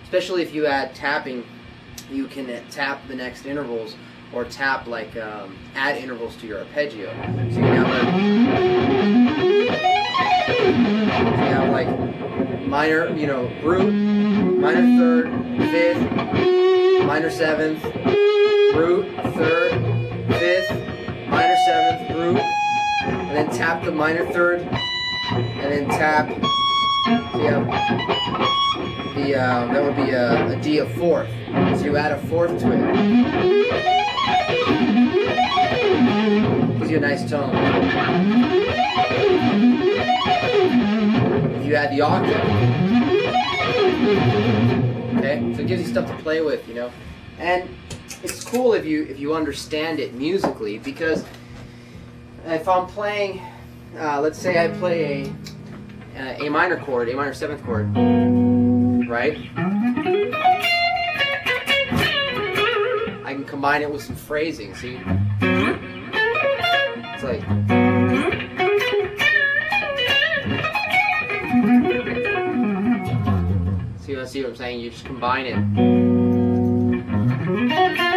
especially if you add tapping, you can tap the next intervals, or tap like add intervals to your arpeggio. So you have like minor, you know, root, minor third, fifth, minor seventh, root, third, fifth, minor seventh, root, and then tap the minor third, and then tap. So you have the that would be a D of fourth. So you add a fourth to it. Gives you a nice tone. If you add the octave, okay, so it gives you stuff to play with, you know, and it's cool if you understand it musically, because if I'm playing, let's say I play a minor chord, a minor seventh chord, right? I can combine it with some phrasing, see? It's like... See what I'm saying? You just combine it.